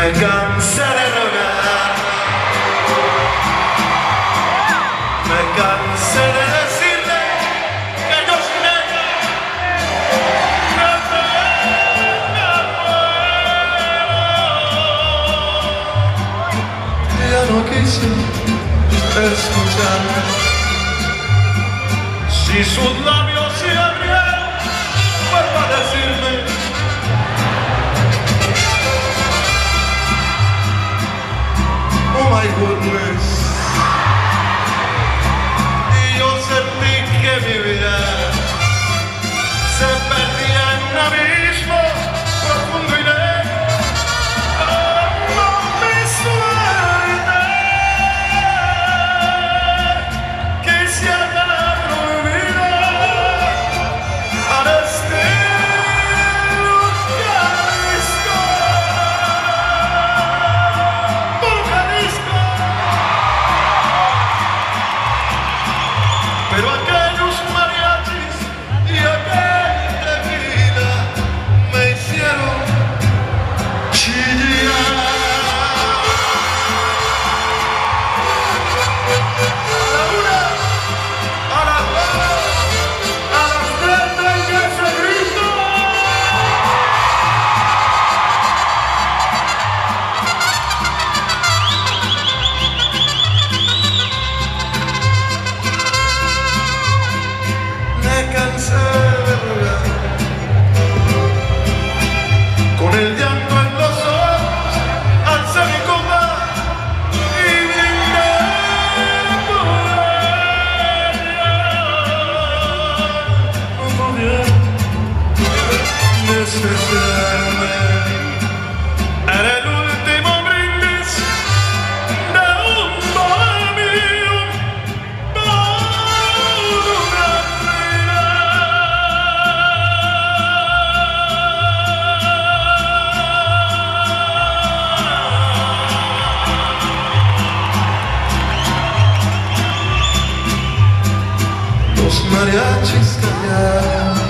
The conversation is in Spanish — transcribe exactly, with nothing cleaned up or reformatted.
Me cansé de rogar, me cansé de decirle que yo sin ella no puedo. Ya no quise escucharme. Si sus labios se abrieron fue para decirme oh my goodness. Y yo sentí que mi vida se perdía en un abismo profundo y negro. Como mi suerte que se agarró mi vida al estilo Jalisco. Pero aquellos mariachis y aquel tequila me hicieron chillar. A la una, a las dos, a las tres tenga ese grito. Me cansé de rogar, con el llanto en los ojos, alcé mi copa y brindé por ella. No podía deshacerme. Era el último brindis de un bohemio por una vida. Los mariachis callaron